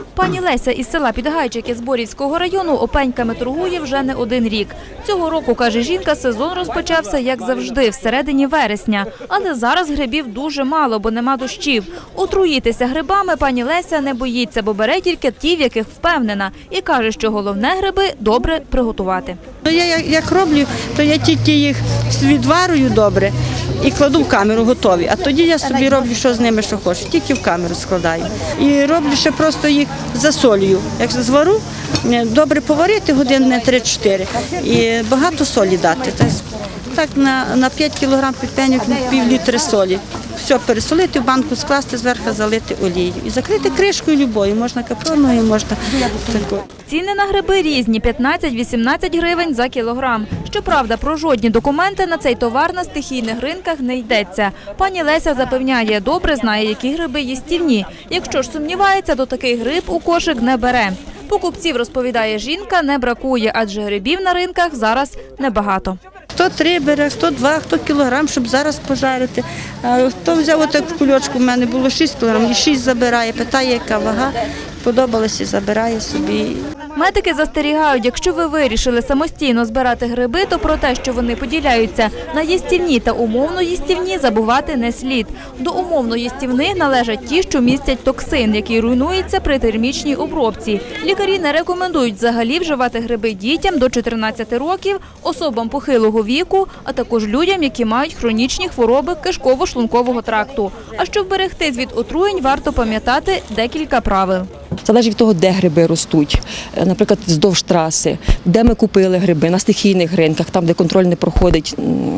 Пані Леся із села Підгайчики Зборівського району опеньками торгує вже не один рік. Цього року, каже жінка, сезон розпочався, як завжди, всередині вересня. Але зараз грибів дуже мало, бо нема дощів. Отруїтися грибами пані Леся не боїться, бо бере тільки ті, в яких впевнена. І каже, що головне гриби добре приготувати. Я як роблю, то я тільки їх відварую добре і кладу в камеру готові. А тоді я собі роблю, що з ними, що хочу. Тільки в камеру складаю. І роблю ще просто їх засолюю. Як звару, добре поварити годин на 3-4 і багато солі дати. Так на 5 кг пельменів пів-літри солі. Все пересолити, в банку скласти, зверху залити олією. І закрити кришкою любою, можна капроновою, можна такою. Ціни на гриби різні – 15-18 гривень за кілограм. Щоправда, про жодні документи на цей товар на стихійних ринках не йдеться. Пані Леся запевняє, добре знає, які гриби їстівні. Якщо ж сумнівається, то такий гриб у кошик не бере. Покупців, розповідає жінка, не бракує, адже грибів на ринках зараз небагато. Хто 3 бере, хто 2, хто кілограм, щоб зараз пожарити. Хто взяв отак в кульочку, в мене було 6 кілограм, і 6 забирає, питає, яка вага, подобалося, забирає собі. Медики застерігають, якщо ви вирішили самостійно збирати гриби, то про те, що вони поділяються на їстівні та умовно їстівні, забувати не слід. До умовно їстівних належать ті, що містять токсин, який руйнується при термічній обробці. Лікарі не рекомендують взагалі вживати гриби дітям до 14 років, особам похилого віку, а також людям, які мають хронічні хвороби кишково-шлункового тракту. А щоб берегтись від отруєнь, варто пам'ятати декілька правил. Залежить від того, де гриби ростуть, наприклад, вздовж траси, де ми купили гриби, на стихійних ринках, там, де контроль не проходить,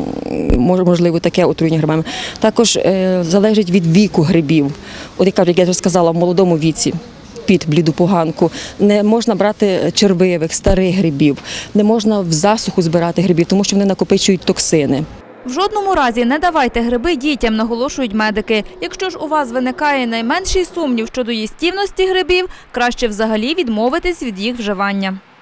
можливо, таке отруєння грибами. Також залежить від віку грибів. От як я вже сказала, в молодому віці під бліду поганку не можна брати червивих, старих грибів, не можна в засуху збирати грибів, тому що вони накопичують токсини. В жодному разі не давайте гриби дітям, наголошують медики. Якщо ж у вас виникає найменший сумнів щодо їстівності грибів, краще взагалі відмовитись від їх вживання.